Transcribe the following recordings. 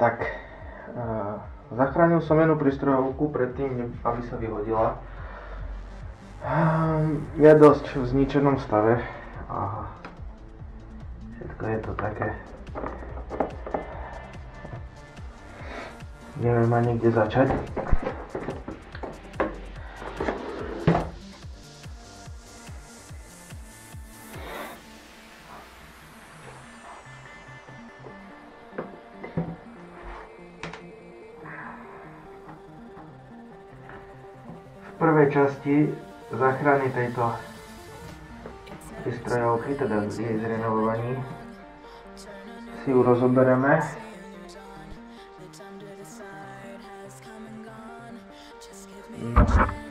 Tak, zachránil som jednu prístrojovku predtým, aby sa vyhodila. Je dosť v zničenom stave a všetko je to také. Neviem ani kde začať. V prvej časti záchrany tejto prístrojovky, teda jej zrenovovaní, si ju rozoberieme. No.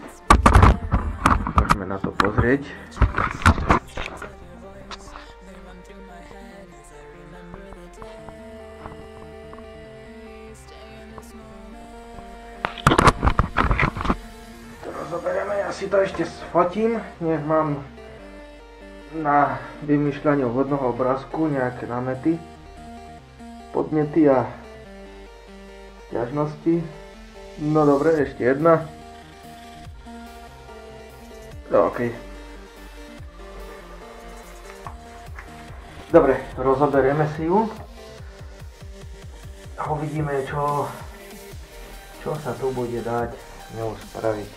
Môžeme na to pozrieť. Ja si to ešte sfotím, nech mám na vymýšľanie vhodného obrázku nejaké námety, podnety a sťažnosti. No dobre, ešte jedna. No, OK. Dobre, rozoberieme si ju a uvidíme, čo sa tu bude dať s ňou spraviť.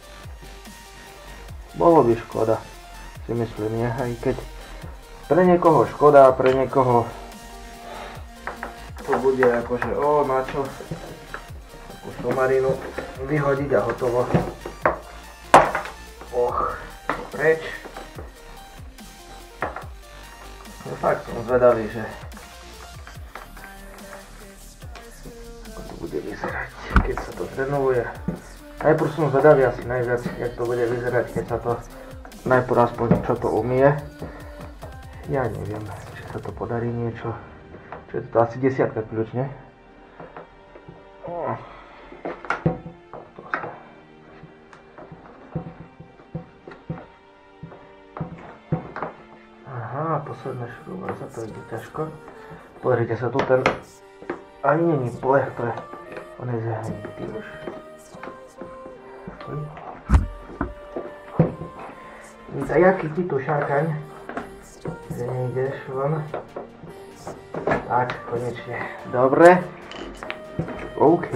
Bolo by škoda, si myslím, aj keď pre niekoho škoda, pre niekoho to bude akože na čo takú somarinu vyhodiť a hotovo. Preč. No fakt som zvedavý, že ako to bude vyzerať, keď sa to zrenovuje. Najprv som zvedavý asi najviac, jak to bude vyzerať, keď sa to najprv aspoň čo to umie. Ja neviem, či sa to podarí niečo. Čo je to asi 10 kľúč, ne? Aha, posledné šrúba, za to ide ťažko. Pozrite sa, tu ten ani není plech pre on je zahnutý už. Tak jaký ti tu šákaň, že nejdeš von. Tak, konečne. Dobre. OK.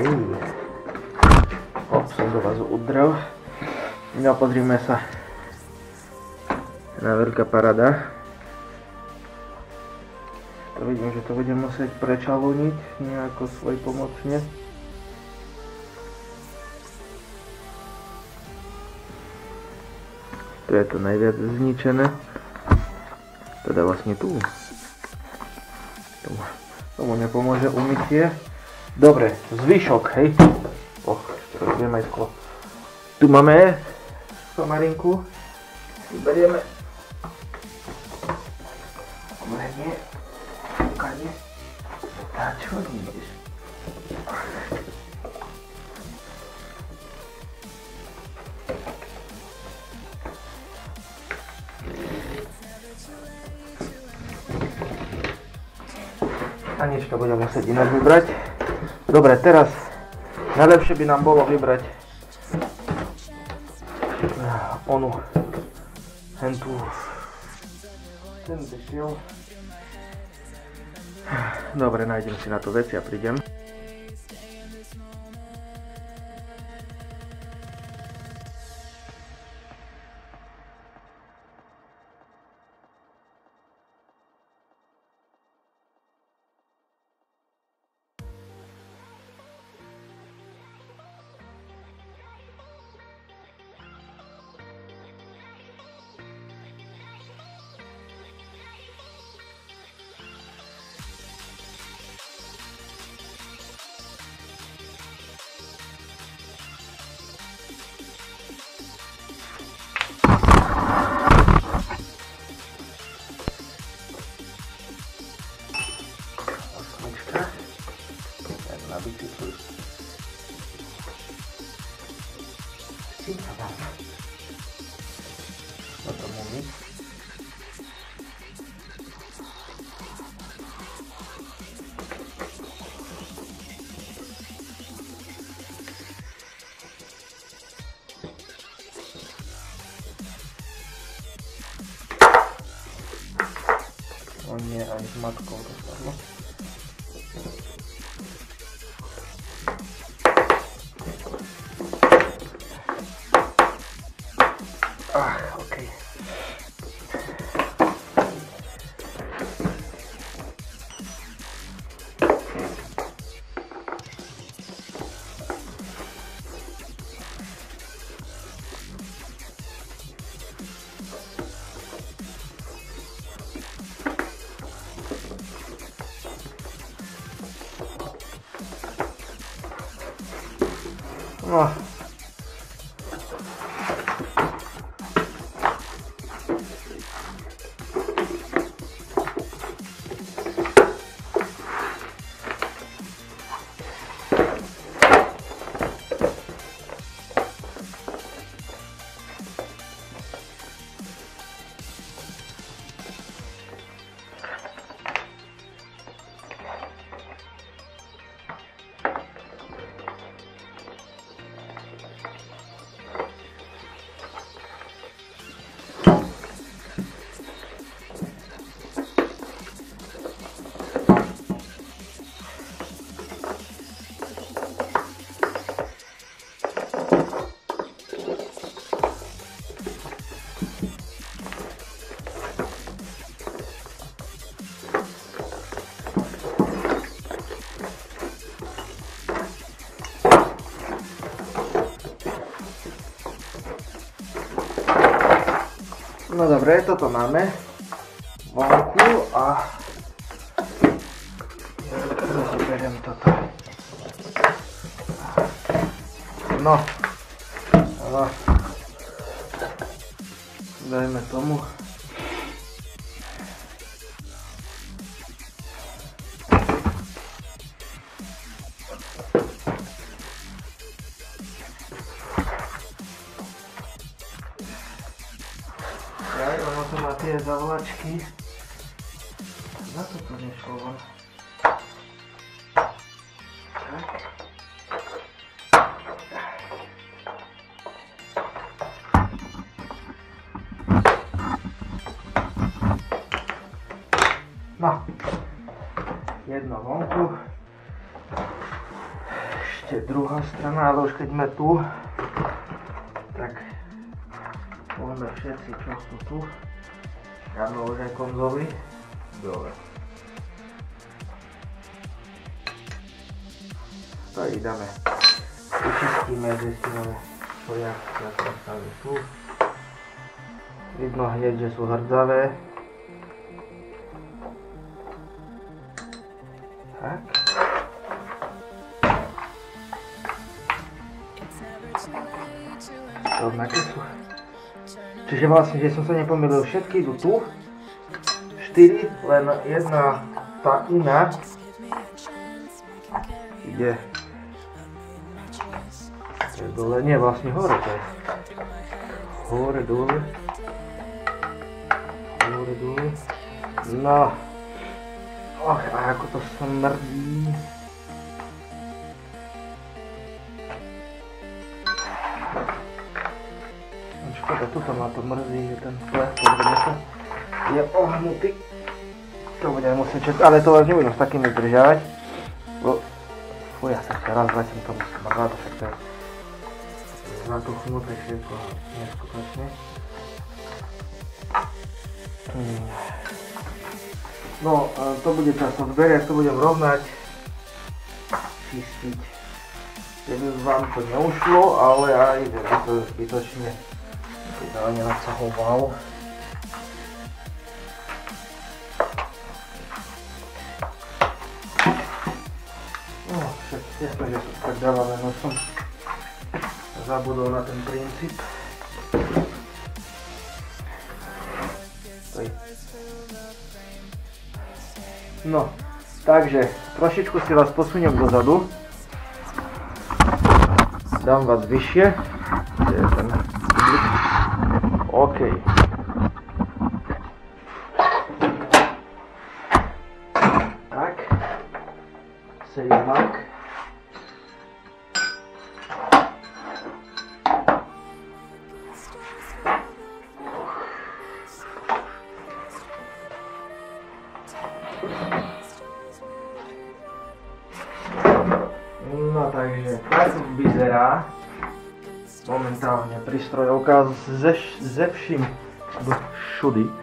Som do vás udrel. No, pozrime sa. Na veľká paráda. To vidím, že to budem musieť prečalúniť nejako svojpomocne. Tu je to najviac zničené. Teda vlastne tu. Tomu nepomôže umytie. Dobre, zvyšok, hej. Ešte rozbijem aj sklo. Tu máme somarinku. Vyberieme. Omrenie. Kade. A čo ideš? A nič to budem musieť inak vybrať. Dobre, teraz najlepšie by nám bolo vybrať ten dešiel. Dobre, nájdem si na to veci a prídem. aj s matkou dopadlo. Okej. No. No dobre, toto máme vonku a ja zoberiem toto. No, dajme tomu. Ono to má tie zavolačky. Za to to nešlo von. Tak. No. Jedno vonku. Ešte druhá strana, ale už keď sme tu, tak poďme všetci, čo sú tu. Áno, už aj konzoly. Dobre. To ich dáme. Vyčistíme, zistíme, čo jak postaví tu. Vidno hneď, že sú hrdzavé. Tak. Rovnaké sú. Čiže vlastne, že som sa nepomýlil, všetky idú tu. 4, len jedna tá iná ide dole, nie vlastne hore to je. Hore, dole. Hore, dole. No. Och, a ako to smrdí. Škoda, tuto ma to mrzí, že ten plech, pozrieme sa, je ohnutý. To budem musieť čakať, ale to vás nebudem s takými držať. Fuj, ja sa ešte raz vrátim k tomu smradu, však to je zatuchnuté všetko neskutočne. No, to bude často zberiať, to budem rovnať, čistiť. Keby vám to neušlo, ale aj to zbytočne vydávanie nasahoval. No, však jasné, že to tak dávam, no som zabudol na ten princíp. No, takže trošičku si vás posuniem dozadu. Dám vás vyššie. Kde je ten? OK. Tak. Save mark. takže tak vyzerá momentálne prístrojovka ze vším všudy.